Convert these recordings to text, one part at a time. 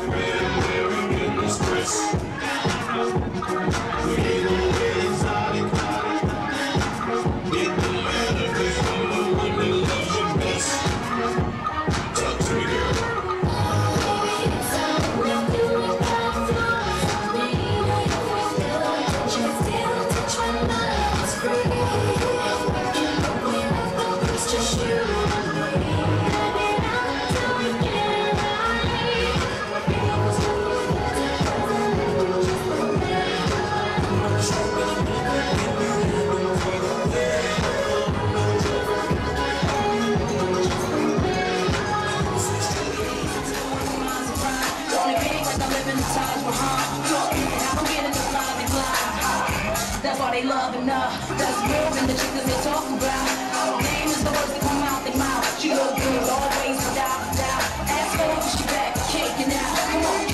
That's why they love enough. That's real than the chicks that they talk about. Name is the words that come out their mouth. She look good always without doubt. Ask her if she back, kicking out. Come on.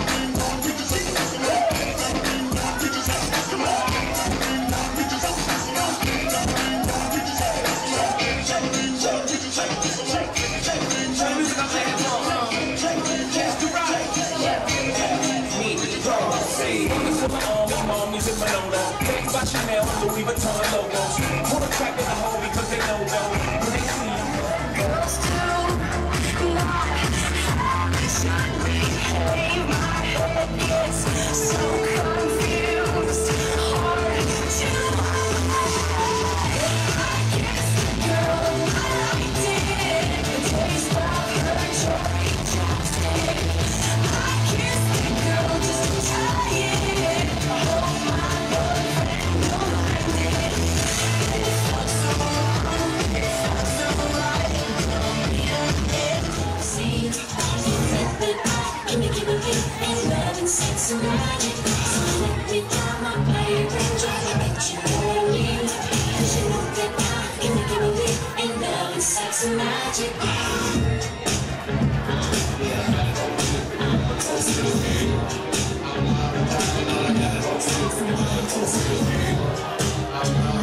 By Chanel and Louis Vuitton logos. Pull a track in the hole because they know though. When they see you. Girls do not shine me. Hey, my head gets so confused. Hard to I guess the girl I did. The taste of her joy chopstick. I kissed the girl just to try it. Oh my boyfriend. Sex and magic, so let me down my baby, try to get you early. Cause you know that I can make it believe in love and sex and magic. Yeah.